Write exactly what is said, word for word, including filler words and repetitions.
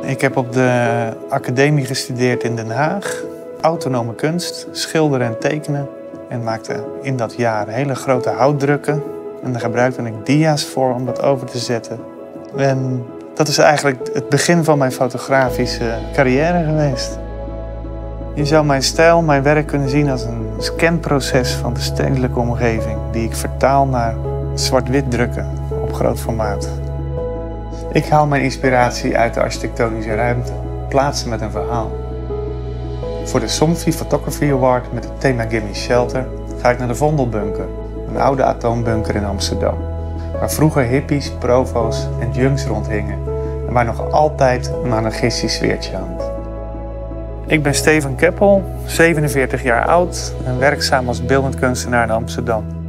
Ik heb op de academie gestudeerd in Den Haag. Autonome kunst, schilderen en tekenen. En maakte in dat jaar hele grote houtdrukken. En daar gebruikte ik dia's voor om dat over te zetten. En dat is eigenlijk het begin van mijn fotografische carrière geweest. Je zou mijn stijl, mijn werk kunnen zien als een scanproces van de stedelijke omgeving, die ik vertaal naar zwart-wit drukken op groot formaat. Ik haal mijn inspiratie uit de architectonische ruimte, plaatsen met een verhaal. Voor de Somfy Photography Award met het thema Gimme Shelter ga ik naar de Vondelbunker, een oude atoombunker in Amsterdam, waar vroeger hippies, provo's en junks rondhingen en waar nog altijd een anarchistisch sfeertje hangt. Ik ben Steven Keppel, zevenenveertig jaar oud en werkzaam als beeldend kunstenaar in Amsterdam.